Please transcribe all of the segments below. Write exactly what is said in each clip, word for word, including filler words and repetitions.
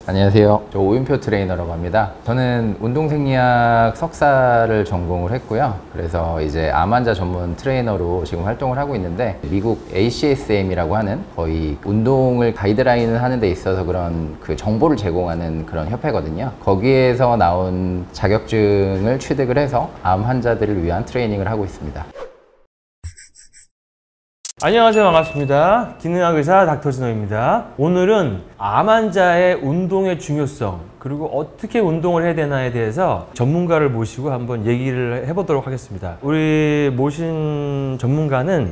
안녕하세요. 저 오윤표 트레이너라고 합니다. 저는 운동생리학 석사를 전공을 했고요. 그래서 이제 암 환자 전문 트레이너로 지금 활동을 하고 있는데, 미국 에이씨에스엠이라고 하는 거의 운동을 가이드라인을 하는 데 있어서 그런 그 정보를 제공하는 그런 협회거든요. 거기에서 나온 자격증을 취득을 해서 암 환자들을 위한 트레이닝을 하고 있습니다. 안녕하세요. 반갑습니다. 기능학 의사 닥터진호입니다. 오늘은 암 환자의 운동의 중요성, 그리고 어떻게 운동을 해야 되나에 대해서 전문가를 모시고 한번 얘기를 해보도록 하겠습니다. 우리 모신 전문가는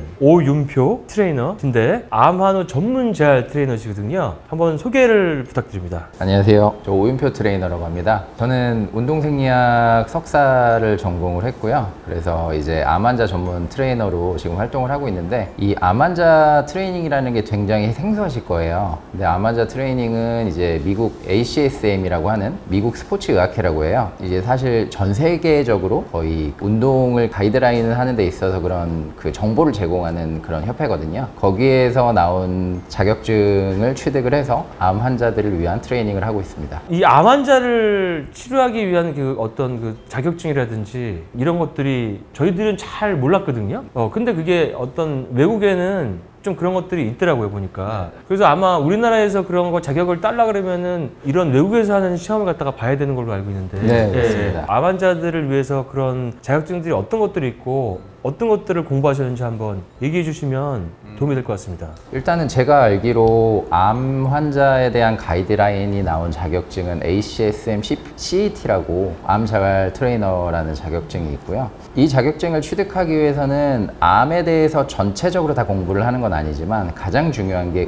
오윤표 트레이너인데 암 환우 전문 재활 트레이너시거든요. 한번 소개를 부탁드립니다. 안녕하세요. 저 오윤표 트레이너라고 합니다. 저는 운동생리학 석사를 전공을 했고요. 그래서 이제 암 환자 전문 트레이너로 지금 활동을 하고 있는데, 이 암 환자 트레이닝이라는 게 굉장히 생소하실 거예요. 근데 암 환자 트레이닝은 이제 미국 에이씨에스엠이라고 하는 미국 스포츠 의학회라고 해요. 이제 사실 전 세계적으로 거의 운동을 가이드라인을 하는 데 있어서 그런 그 정보를 제공하는 그런 협회거든요. 거기에서 나온 자격증을 취득을 해서 암 환자들을 위한 트레이닝을 하고 있습니다. 이 암 환자를 치료하기 위한 그 어떤 그 자격증이라든지 이런 것들이 저희들은 잘 몰랐거든요. 어, 근데 그게 어떤 외국에는 좀 그런 것들이 있더라고요, 보니까. 그래서 아마 우리나라에서 그런 거 자격을 따려 그러면은 이런 외국에서 하는 시험을 갖다가 봐야 되는 걸로 알고 있는데. 네, 맞습니다. 예, 암 환자들을 위해서 그런 자격증들이 어떤 것들이 있고 어떤 것들을 공부하셨는지 한번 얘기해 주시면 도움이 될 것 같습니다. 일단은 제가 알기로 암 환자에 대한 가이드라인이 나온 자격증은 에이씨에스엠 씨이티라고 암 재활 트레이너라는 자격증이 있고요. 이 자격증을 취득하기 위해서는 암에 대해서 전체적으로 다 공부를 하는 건 아니지만, 가장 중요한 게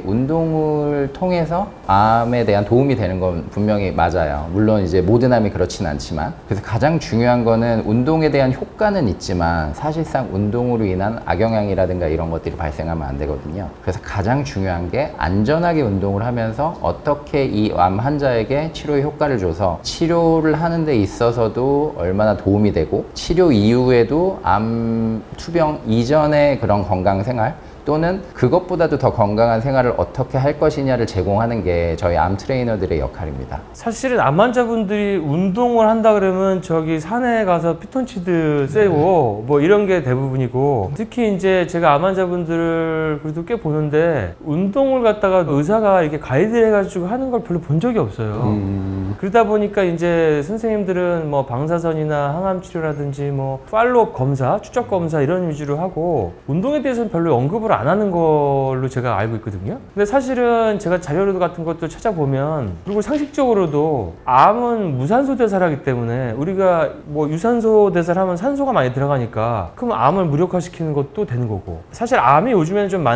운동을 통해서 암에 대한 도움이 되는 건 분명히 맞아요. 물론 이제 모든 암이 그렇진 않지만. 그래서 가장 중요한 거는 운동에 대한 효과는 있지만 사실상 운동으로 인한 악영향이라든가 이런 것들이 발생하면 안 되거든요. 그래서 가장 중요한 게 안전하게 운동을 하면서 어떻게 이 암 환자에게 치료의 효과를 줘서 치료를 하는 데 있어서도 얼마나 도움이 되고, 치료 이후에도 암 투병 이전의 그런 건강 생활, 또는 그것보다도 더 건강한 생활을 어떻게 할 것이냐를 제공하는 게 저희 암 트레이너들의 역할입니다. 사실은 암 환자분들이 운동을 한다 그러면 저기 산에 가서 피톤치드 쐬고 뭐 이런 게 대부분이고, 특히 이제 제가 암 환자분들을 그래도 꽤 보는데 운동을 갖다가 의사가 이렇게 가이드 해가지고 하는 걸 별로 본 적이 없어요. 음... 그러다 보니까 이제 선생님들은 뭐 방사선이나 항암 치료라든지 뭐 팔로업 검사, 추적 검사 이런 위주로 하고, 운동에 대해서는 별로 언급을 안 하는 걸로 제가 알고 있거든요. 근데 사실은 제가 자료 같은 것도 찾아보면, 그리고 상식적으로도 암은 무산소 대사라기 때문에 우리가 뭐 유산소 대사를 하면 산소가 많이 들어가니까 그럼 암을 무력화시키는 것도 되는 거고, 사실 암이 요즘에는 좀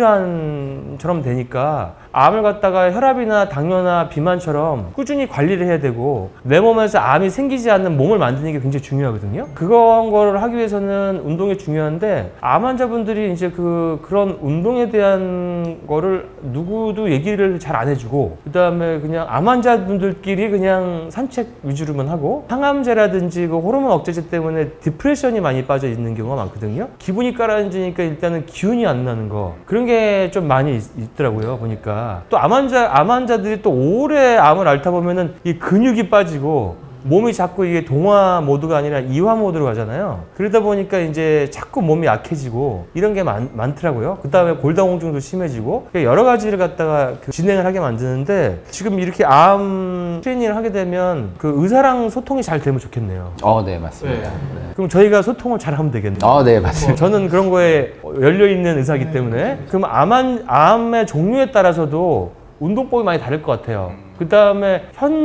만성질환처럼 되니까 암을 갖다가 혈압이나 당뇨나 비만처럼 꾸준히 관리를 해야 되고, 내 몸에서 암이 생기지 않는 몸을 만드는 게 굉장히 중요하거든요. 그런 거를 하기 위해서는 운동이 중요한데, 암 환자분들이 이제 그 그런 운동에 대한 거를 누구도 얘기를 잘 안 해주고, 그 다음에 그냥 암 환자분들끼리 그냥 산책 위주로만 하고, 항암제라든지 그 호르몬 억제제 때문에 디프레션이 많이 빠져 있는 경우가 많거든요. 기분이 가라앉으니까 일단은 기운이 안 나는 거, 그런 게 좀 많이 있, 있더라고요, 보니까. 또 암 환자, 암 환자들이 또 오래 암을 앓다 보면은 이 근육이 빠지고 몸이 자꾸 이게 동화 모드가 아니라 이화 모드로 가잖아요. 그러다 보니까 이제 자꾸 몸이 약해지고 이런 게 많, 많더라고요. 그 다음에 골다공증도 심해지고 여러 가지를 갖다가 그 진행을 하게 만드는데, 지금 이렇게 암 트레이닝을 하게 되면 그 의사랑 소통이 잘 되면 좋겠네요. 어, 네, 맞습니다. 네. 네. 그럼 저희가 소통을 잘 하면 되겠네요. 어, 네, 맞습니다. 저는 그런 거에 열려있는 의사이기 때문에. 그럼 암, 암의 종류에 따라서도 운동법이 많이 다를 것 같아요. 그 다음에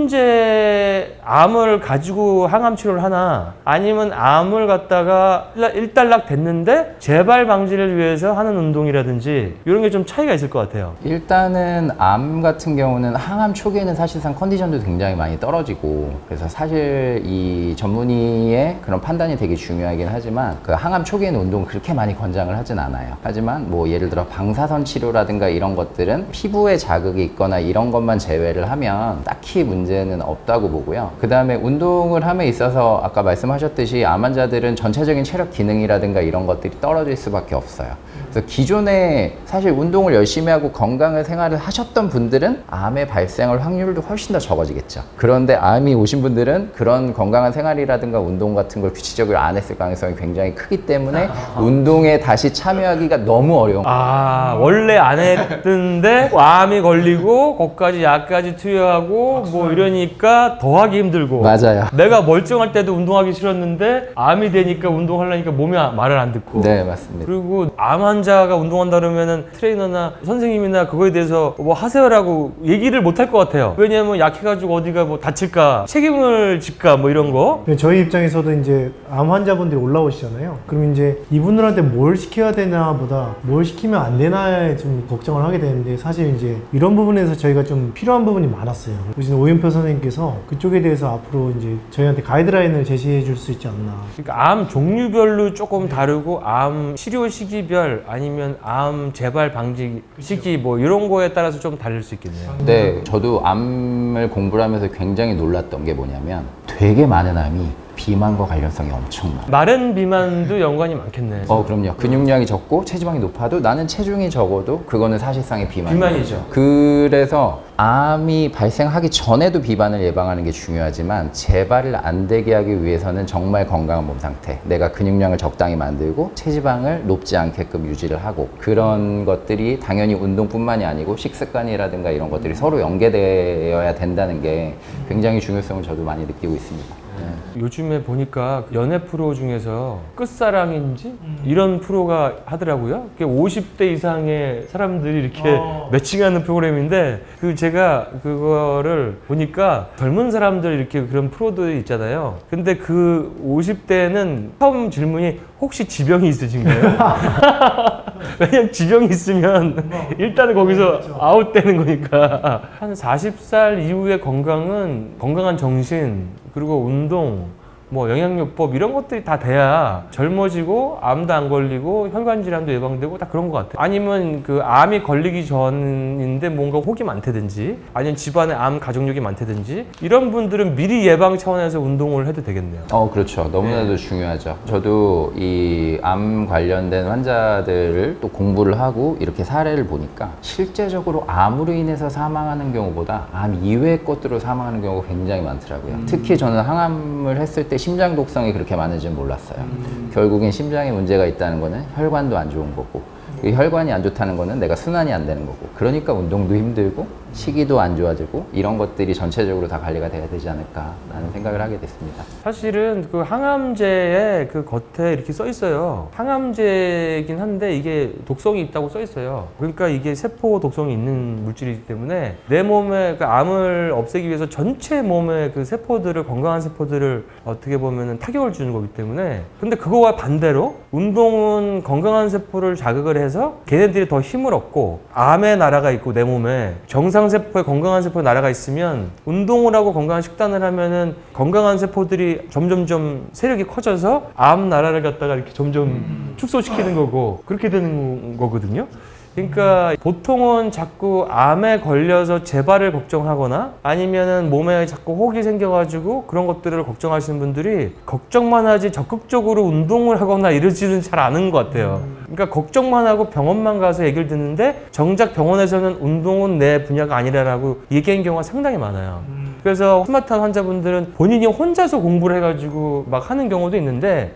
현재 암을 가지고 항암 치료를 하나, 아니면 암을 갖다가 일단락 됐는데 재발 방지를 위해서 하는 운동이라든지 이런 게 좀 차이가 있을 것 같아요. 일단은 암 같은 경우는 항암 초기에는 사실상 컨디션도 굉장히 많이 떨어지고, 그래서 사실 이 전문의의 그런 판단이 되게 중요하긴 하지만, 그 항암 초기에는 운동을 그렇게 많이 권장을 하진 않아요. 하지만 뭐 예를 들어 방사선 치료라든가 이런 것들은 피부에 자극이 있거나 이런 것만 제외를 하면 하면 딱히 문제는 없다고 보고요. 그 다음에 운동을 함에 있어서 아까 말씀하셨듯이 암 환자들은 전체적인 체력 기능이라든가 이런 것들이 떨어질 수밖에 없어요. 그래서 기존에 사실 운동을 열심히 하고 건강한 생활을 하셨던 분들은 암의 발생할 확률도 훨씬 더 적어지겠죠. 그런데 암이 오신 분들은 그런 건강한 생활이라든가 운동 같은 걸 규칙적으로 안 했을 가능성이 굉장히 크기 때문에 운동에 다시 참여하기가 너무 어려운 거예요. 아, 원래 안 했는데 암이 걸리고 거기까지 약까지 투여하고 뭐 이러니까 더 하기 힘들고. 맞아요. 내가 멀쩡할 때도 운동하기 싫었는데 암이 되니까 운동하려니까 몸이 말을 안 듣고. 네, 맞습니다. 그리고 암 환자가 운동한다 그러면은 트레이너나 선생님이나 그거에 대해서 뭐 하세요라고 얘기를 못 할 것 같아요. 왜냐면 약해가지고 어디가 뭐 다칠까, 책임을 질까 뭐 이런 거. 저희 입장에서도 이제 암 환자분들이 올라오시잖아요. 그럼 이제 이분들한테 뭘 시켜야 되나 보다 뭘 시키면 안 되나에 좀 걱정을 하게 되는데, 사실 이제 이런 부분에서 저희가 좀 필요한 부분이 많았어요. 보시는 오윤표 선생님께서 그쪽에 대해서 앞으로 이제 저희한테 가이드라인을 제시해 줄 수 있지 않나. 그러니까 암 종류별로 조금 다르고 암 치료 시기별 아니면 암 재발 방지 시기 뭐 이런 거에 따라서 좀 다를 수 있겠네요. 네, 저도 암을 공부를 하면서 굉장히 놀랐던 게 뭐냐면 되게 많은 암이 비만과 관련성이 엄청나요. 마른 비만도 연관이 많겠네. 어, 그럼요. 근육량이 적고 체지방이 높아도 나는 체중이 적어도 그거는 사실상의 비만이죠. 비만이죠. 그래서 암이 발생하기 전에도 비만을 예방하는 게 중요하지만 재발을 안 되게 하기 위해서는 정말 건강한 몸 상태, 내가 근육량을 적당히 만들고 체지방을 높지 않게끔 유지를 하고, 그런 것들이 당연히 운동뿐만이 아니고 식습관이라든가 이런 것들이 서로 연계되어야 된다는 게 굉장히 중요성을 저도 많이 느끼고 있습니다. 요즘에 보니까 연애 프로 중에서 끝사랑인지 음. 이런 프로가 하더라고요. 오십 대 이상의 사람들이 이렇게 어. 매칭하는 프로그램인데, 그 제가 그거를 보니까 젊은 사람들 이렇게 그런 프로들이 있잖아요. 근데 그 오십 대는 처음 질문이 혹시 지병이 있으신가요? 왜냐면 지병이 있으면 일단은 거기서 아웃되는 거니까. 한 마흔 살 이후의 건강은 건강한 정신, 그리고 운동, 뭐 영양요법 이런 것들이 다 돼야 젊어지고 암도 안 걸리고 혈관 질환도 예방되고 딱 그런 것 같아요. 아니면 그 암이 걸리기 전인데 뭔가 혹이 많다든지, 아니면 집안에 암 가족력이 많다든지, 이런 분들은 미리 예방 차원에서 운동을 해도 되겠네요. 어, 그렇죠. 너무나도 네. 중요하죠. 저도 이 암 관련된 환자들을 또 공부를 하고 이렇게 사례를 보니까 실제적으로 암으로 인해서 사망하는 경우보다 암 이외의 것들로 사망하는 경우가 굉장히 많더라고요. 음. 특히 저는 항암을 했을 때 심장 독성이 그렇게 많은지는 몰랐어요. 음. 결국엔 심장에 문제가 있다는 거는 혈관도 안 좋은 거고, 그 혈관이 안 좋다는 거는 내가 순환이 안 되는 거고, 그러니까 운동도 힘들고 식이도 안 좋아지고 이런 것들이 전체적으로 다 관리가 돼야 되지 않을까라는 생각을 하게 됐습니다. 사실은 그 항암제의 그 겉에 이렇게 써 있어요. 항암제이긴 한데 이게 독성이 있다고 써 있어요. 그러니까 이게 세포 독성이 있는 물질이기 때문에 내 몸에 그 암을 없애기 위해서 전체 몸의 그 세포들을, 건강한 세포들을 어떻게 보면은 타격을 주는 거기 때문에, 근데 그거와 반대로 운동은 건강한 세포를 자극을 해서 걔네들이 더 힘을 얻고, 암의 나라가 있고 내 몸에 정상 세포에 건강한 세포의 나라가 있으면 운동을 하고 건강한 식단을 하면은 건강한 세포들이 점점점 세력이 커져서 암 나라를 갖다가 이렇게 점점 축소시키는 거고, 그렇게 되는 거거든요. 그러니까 보통은 자꾸 암에 걸려서 재발을 걱정하거나 아니면은 몸에 자꾸 혹이 생겨가지고 그런 것들을 걱정하시는 분들이 걱정만 하지 적극적으로 운동을 하거나 이러지는 잘 않은 것 같아요. 그러니까 걱정만 하고 병원만 가서 얘기를 듣는데 정작 병원에서는 운동은 내 분야가 아니라고 얘기한 경우가 상당히 많아요. 그래서 스마트한 환자분들은 본인이 혼자서 공부를 해가지고 막 하는 경우도 있는데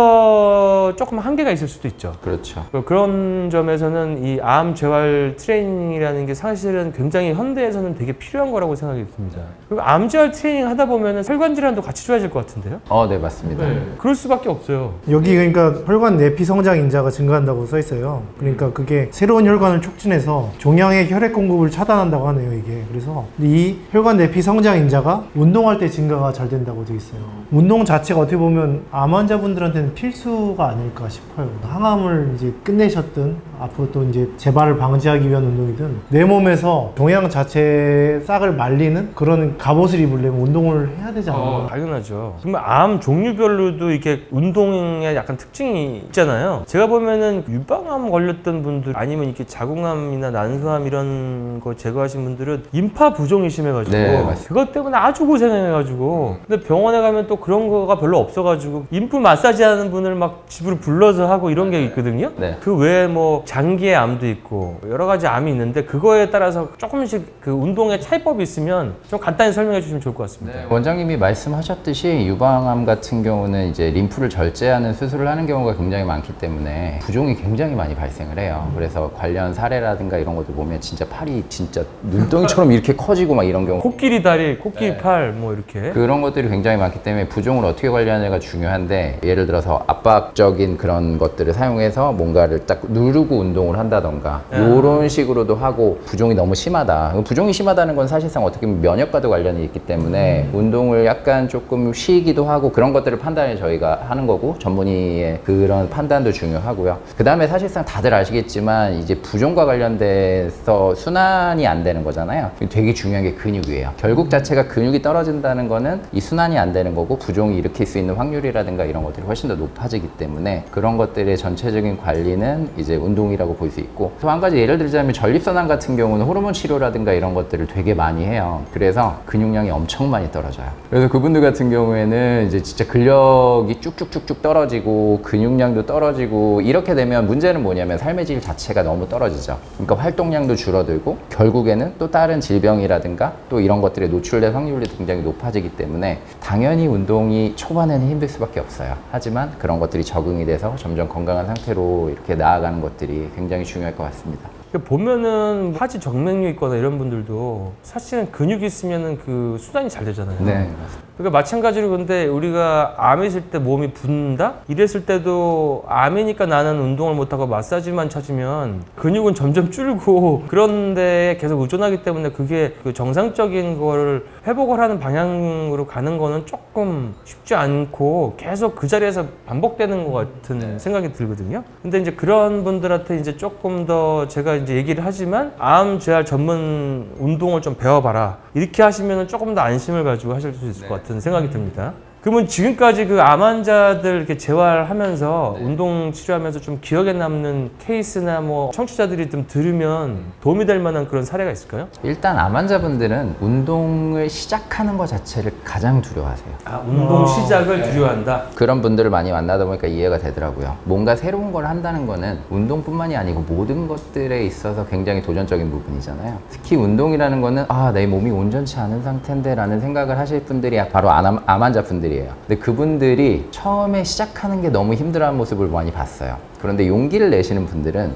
거기서 조금 한계가 있을 수도 있죠. 그렇죠. 그런 점에서는 이 암 재활 트레이닝이라는 게 사실은 굉장히 현대에서는 되게 필요한 거라고 생각이 듭니다. 그리고 암 재활 트레이닝 하다 보면 혈관 질환도 같이 좋아질 것 같은데요? 어, 네, 맞습니다. 네. 그럴 수밖에 없어요. 여기 그러니까 혈관 내피 성장 인자가 증가한다고 써 있어요. 그러니까 그게 새로운 혈관을 촉진해서 종양의 혈액 공급을 차단한다고 하네요, 이게. 그래서 이 혈관 내피 성장 인자가 운동할 때 증가가 잘 된다고 되어 있어요. 운동 자체가 어떻게 보면 암 환자분들한테는 필수가 아닐까 싶어요. 항암을 이제 끝내셨든 앞으로 또 이제 재발을 방지하기 위한 운동이든 내 몸에서 종양 자체의 싹을 말리는 그런 갑옷을 입으려면 운동을 해야 되지 않나? 어, 당연하죠. 정말 암 종류별로도 이렇게 운동에 약간 특징이 있잖아요. 제가 보면은 보면은 유방암 걸렸던 분들 아니면 이렇게 자궁암이나 난소암 이런 거 제거하신 분들은 임파 부종이 심해가지고 네, 맞습니다. 그것 때문에 아주 고생해가지고 근데 병원에 가면 또 그런 거가 별로 없어가지고 인프 마사지 하는 분을 막 집으로 불러서 하고 이런 게 있거든요. 네. 그 외에 뭐 장기의 암도 있고 여러 가지 암이 있는데 그거에 따라서 조금씩 그 운동의 차이법이 있으면 좀 간단히 설명해 주시면 좋을 것 같습니다. 네, 원장님이 말씀하셨듯이 유방암 같은 경우는 이제 림프를 절제하는 수술을 하는 경우가 굉장히 많기 때문에 부종이 굉장히 많이 발생을 해요. 그래서 관련 사례라든가 이런 것들 보면 진짜 팔이 진짜 눈덩이처럼 이렇게 커지고 막 이런 경우 코끼리 다리, 코끼리 네. 팔 뭐 이렇게 그런 것들이 굉장히 많기 때문에 부종을 어떻게 관리하느냐가 중요한데 예를 들어서 압박적인 그런 것들을 사용해서 뭔가를 딱 누르고 운동을 한다던가 이런 식으로도 하고 부종이 너무 심하다. 부종이 심하다는 건 사실상 어떻게 보면 면역과도 관련이 있기 때문에 음. 운동을 약간 조금 쉬기도 하고 그런 것들을 판단해 저희가 하는 거고 전문의의 그런 판단도 중요하고요. 그 다음에 사실상 다들 아시겠지만 이제 부종과 관련돼서 순환이 안 되는 거잖아요. 되게 중요한 게 근육이에요. 결국 자체가 근육이 떨어진다는 거는 이 순환이 안 되는 거고 부종이 일으킬 수 있는 확률이라든가 이런 것들이 훨씬 더 높아지기 때문에 그런 것들의 전체적인 관리는 이제 운동이라고 볼 수 있고 또 한 가지 예를 들자면 전립선암 같은 경우는 호르몬 치료라든가 이런 것들을 되게 많이 해요. 그래서 근육량이 엄청 많이 떨어져요. 그래서 그분들 같은 경우에는 이제 진짜 근력이 쭉쭉쭉쭉 떨어지고 근육량도 떨어지고 이렇게 되면 문제는 뭐냐면 삶의 질 자체가 너무 떨어지죠. 그러니까 활동량도 줄어들고 결국에는 또 다른 질병이라든가 또 이런 것들에 노출될 확률이 굉장히 높아지기 때문에 당연히 운동이 초반에는 힘들 수밖에 없어요. 하지만 그런 것들이 적응이 돼서 점점 건강한 상태로 이렇게 나아가는 것들이 굉장히 중요할 것 같습니다. 보면은 하지 정맥류 있거나 이런 분들도 사실은 근육이 있으면은 그 수단이 잘 되잖아요. 네, 맞습니다. 그러니까 마찬가지로 근데 우리가 암이 있을 때 몸이 붓는다? 이랬을 때도 암이니까 나는 운동을 못하고 마사지만 찾으면 근육은 점점 줄고 그런 데에 계속 의존하기 때문에 그게 그 정상적인 거를 회복을 하는 방향으로 가는 거는 조금 쉽지 않고 계속 그 자리에서 반복되는 것 같은 네. 생각이 들거든요. 근데 이제 그런 분들한테 이제 조금 더 제가 이제 얘기를 하지만 암 재활 전문 운동을 좀 배워봐라. 이렇게 하시면 조금 더 안심을 가지고 하실 수 있을 네. 것 같은 생각이 듭니다. 그러면 지금까지 그 암 환자들 이렇게 재활하면서 네. 운동 치료하면서 좀 기억에 남는 케이스나 뭐 청취자들이 좀 들으면 도움이 될 만한 그런 사례가 있을까요? 일단 암 환자분들은 운동을 시작하는 것 자체를 가장 두려워하세요. 아, 운동 어... 시작을 네. 두려워한다? 그런 분들을 많이 만나다 보니까 이해가 되더라고요. 뭔가 새로운 걸 한다는 거는 운동뿐만이 아니고 모든 것들에 있어서 굉장히 도전적인 부분이잖아요. 특히 운동이라는 거는 아, 내 몸이 온전치 않은 상태인데 라는 생각을 하실 분들이 바로 암, 암 환자분들이에요. 근데 그분들이 처음에 시작하는 게 너무 힘들어하는 모습을 많이 봤어요. 그런데 용기를 내시는 분들은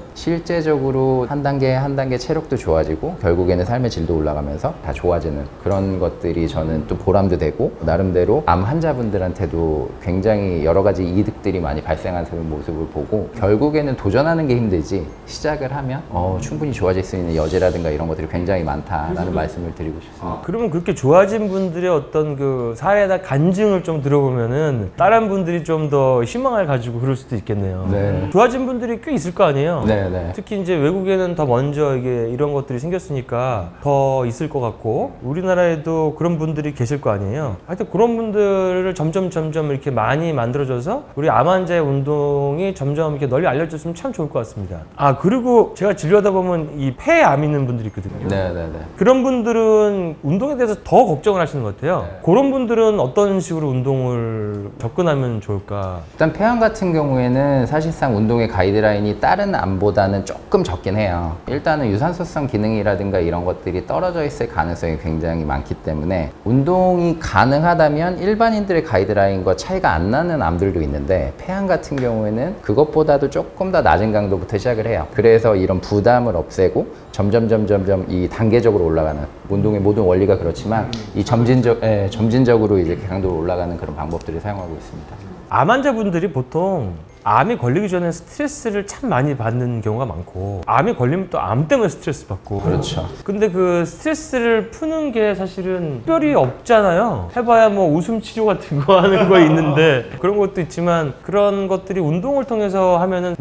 실제적으로 한 단계 한 단계 체력도 좋아지고 결국에는 삶의 질도 올라가면서 다 좋아지는 그런 것들이 저는 또 보람도 되고 나름대로 암 환자분들한테도 굉장히 여러 가지 이득들이 많이 발생하는 모습을 보고 결국에는 도전하는 게 힘들지 시작을 하면 어, 충분히 좋아질 수 있는 여지라든가 이런 것들이 굉장히 많다라는 말씀을 드리고 싶습니다. 아, 그러면 그렇게 좋아진 분들의 어떤 그 사례나 간증을 좀 들어보면은 다른 분들이 좀 더 희망을 가지고 그럴 수도 있겠네요. 네. 좋아진 분들이 꽤 있을 거 아니에요. 네네. 특히 이제 외국에는 더 먼저 이게 이런 것들이 생겼으니까 더 있을 것 같고 우리나라에도 그런 분들이 계실 거 아니에요. 하여튼 그런 분들을 점점 점점 이렇게 많이 만들어줘서 우리 암 환자의 운동이 점점 이렇게 널리 알려졌으면 참 좋을 것 같습니다. 아 그리고 제가 진료하다 보면 이 폐암 있는 분들이 있거든요. 네네네. 그런 분들은 운동에 대해서 더 걱정을 하시는 것 같아요. 네. 그런 분들은 어떤 식으로 운동을 접근하면 좋을까? 일단 폐암 같은 경우에는 사실상 운동의 가이드라인이 다른 암보다는 조금 적긴 해요. 일단은 유산소성 기능이라든가 이런 것들이 떨어져 있을 가능성이 굉장히 많기 때문에 운동이 가능하다면 일반인들의 가이드라인과 차이가 안 나는 암들도 있는데 폐암 같은 경우에는 그것보다도 조금 더 낮은 강도부터 시작을 해요. 그래서 이런 부담을 없애고 점점 점점 점 이 단계적으로 올라가는 운동의 모든 원리가 그렇지만 이 점진적, 예, 점진적으로 이제 강도로 올라가는 그런 방법들을 사용하고 있습니다. 암 환자분들이 보통 암이 걸리기 전에 스트레스를 참 많이 받는 경우가 많고 암이 걸리면 또 암 때문에 스트레스 받고 그렇죠. 근데 그 스트레스를 푸는 게 사실은 특별히 없잖아요. 해봐야 뭐 웃음 치료 같은 거 하는 거 있는데 그런 것도 있지만 그런 것들이 운동을 통해서 하면은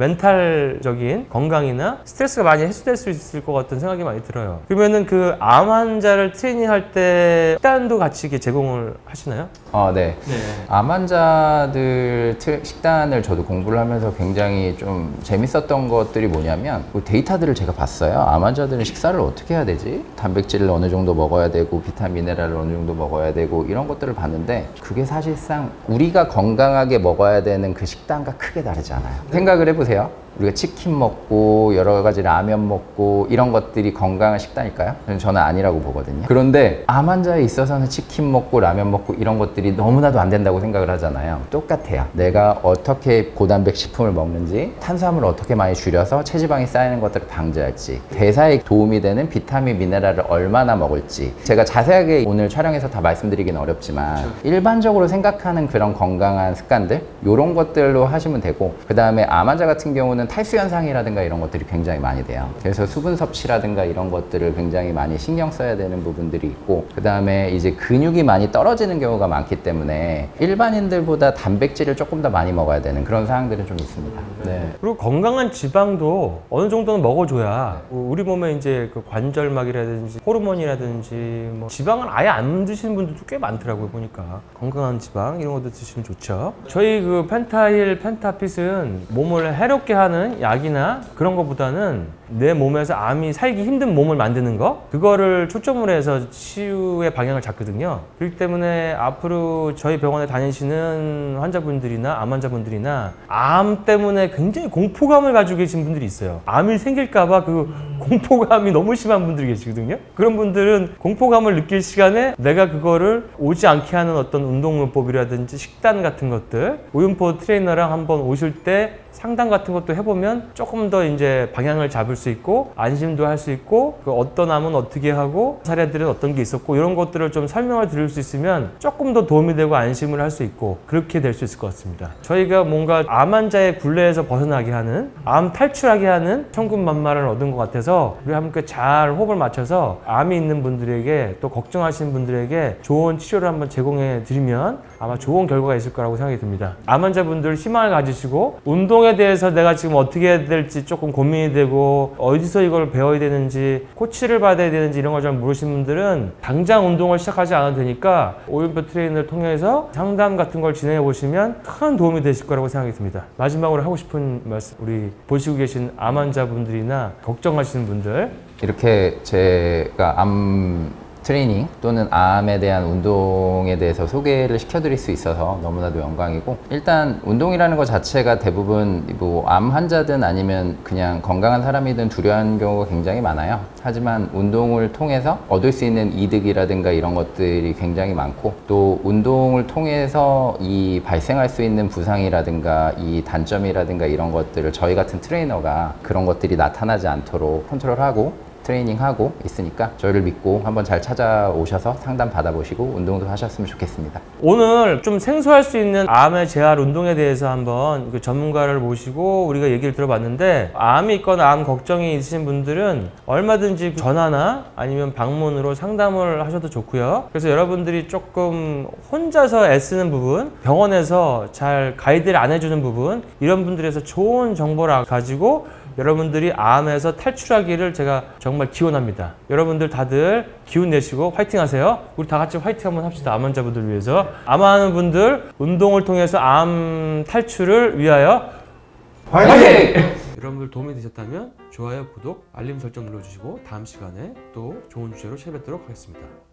멘탈적인 건강이나 스트레스가 많이 해소될 수 있을 것 같은 생각이 많이 들어요. 그러면은 그 암 환자를 트레이닝할 때 식단도 같이 이렇게 제공을 하시나요? 어, 네. 네. 암 환자들 식단을 저도 공부 공부를 하면서 굉장히 좀 재밌었던 것들이 뭐냐면 그 데이터들을 제가 봤어요. 암 환자들은 식사를 어떻게 해야 되지? 단백질을 어느 정도 먹어야 되고 비타민, 미네랄을 어느 정도 먹어야 되고 이런 것들을 봤는데 그게 사실상 우리가 건강하게 먹어야 되는 그 식단과 크게 다르지 않아요. 생각을 해보세요. 우리가 치킨 먹고 여러 가지 라면 먹고 이런 것들이 건강한 식단일까요? 저는 아니라고 보거든요. 그런데 암 환자에 있어서는 치킨 먹고 라면 먹고 이런 것들이 너무나도 안 된다고 생각을 하잖아요. 똑같아요. 내가 어떻게 고단백 식품을 먹는지, 탄수화물을 어떻게 많이 줄여서 체지방이 쌓이는 것들을 방지할지, 대사에 도움이 되는 비타민, 미네랄을 얼마나 먹을지, 제가 자세하게 오늘 촬영에서 다 말씀드리기는 어렵지만 그렇죠. 일반적으로 생각하는 그런 건강한 습관들 이런 것들로 하시면 되고, 그 다음에 암 환자 같은 경우는 탈수 현상이라든가 이런 것들이 굉장히 많이 돼요. 그래서 수분 섭취라든가 이런 것들을 굉장히 많이 신경 써야 되는 부분들이 있고, 그 다음에 이제 근육이 많이 떨어지는 경우가 많기 때문에 일반인들보다 단백질을 조금 더 많이 먹어야 되는 그런 사항들은 좀 있습니다. 네. 그리고 건강한 지방도 어느 정도는 먹어줘야 우리 몸에 이제 그 관절막이라든지 호르몬이라든지 뭐 지방을 아예 안 드시는 분들도 꽤 많더라고요. 보니까 건강한 지방 이런 것도 드시면 좋죠. 저희 그 펜타힐, 펜타핏은 몸을 해롭게 하는 약이나 그런 것보다는 내 몸에서 암이 살기 힘든 몸을 만드는 거, 그거를 초점으로 해서 치유의 방향을 잡거든요. 그렇기 때문에 앞으로 저희 병원에 다니시는 환자분들이나 암 환자분들이나 암 때문에 굉장히 공포감을 가지고 계신 분들이 있어요. 암이 생길까봐 그 공포감이 너무 심한 분들이 계시거든요. 그런 분들은 공포감을 느낄 시간에 내가 그거를 오지 않게 하는 어떤 운동요법이라든지 식단 같은 것들, 오윤포 트레이너랑 한번 오실 때 상담 같은 것도 해보면 조금 더 이제 방향을 잡을 수 있고 안심도 할 수 있고, 그 어떤 암은 어떻게 하고 사례들은 어떤 게 있었고 이런 것들을 좀 설명을 드릴 수 있으면 조금 더 도움이 되고 안심을 할 수 있고 그렇게 될 수 있을 것 같습니다. 저희가 뭔가 암 환자의 굴레에서 벗어나게 하는, 암 탈출하게 하는 천군만마를 얻은 것 같아서 우리 함께 잘 호흡을 맞춰서 암이 있는 분들에게 또 걱정하시는 분들에게 좋은 치료를 한번 제공해 드리면 아마 좋은 결과가 있을 거라고 생각이 듭니다. 암 환자분들 희망을 가지시고 운동에 대해서 내가 지금 어떻게 해야 될지 조금 고민이 되고 어디서 이걸 배워야 되는지 코치를 받아야 되는지 이런 걸 좀 모르시는 분들은 당장 운동을 시작하지 않아도 되니까 오윤포 트레이너를 통해서 상담 같은 걸 진행해 보시면 큰 도움이 되실 거라고 생각이 듭니다. 마지막으로 하고 싶은 말씀, 우리 보시고 계신 암 환자분들이나 걱정하시는 분들, 이렇게 제가 암 트레이닝 또는 암에 대한 운동에 대해서 소개를 시켜드릴 수 있어서 너무나도 영광이고, 일단 운동이라는 것 자체가 대부분 뭐 암 환자든 아니면 그냥 건강한 사람이든 두려워하는 경우가 굉장히 많아요. 하지만 운동을 통해서 얻을 수 있는 이득이라든가 이런 것들이 굉장히 많고, 또 운동을 통해서 이 발생할 수 있는 부상이라든가 이 단점이라든가 이런 것들을 저희 같은 트레이너가 그런 것들이 나타나지 않도록 컨트롤하고 트레이닝하고 있으니까 저희를 믿고 한번 잘 찾아오셔서 상담 받아보시고 운동도 하셨으면 좋겠습니다. 오늘 좀 생소할 수 있는 암의 재활 운동에 대해서 한번 그 전문가를 모시고 우리가 얘기를 들어봤는데, 암이 있거나 암 걱정이 있으신 분들은 얼마든지 전화나 아니면 방문으로 상담을 하셔도 좋고요. 그래서 여러분들이 조금 혼자서 애쓰는 부분, 병원에서 잘 가이드를 안 해주는 부분, 이런 분들에서 좋은 정보를 가지고 여러분들이 암에서 탈출하기를 제가 정말 기원합니다. 여러분들 다들 기운 내시고 화이팅 하세요. 우리 다 같이 화이팅 한번 합시다. 암 환자분들 위해서. 암하는 분들 운동을 통해서 암 탈출을 위하여 화이팅! 화이팅! 여러분들 도움이 되셨다면 좋아요, 구독, 알림 설정 눌러주시고 다음 시간에 또 좋은 주제로 찾아뵙도록 하겠습니다.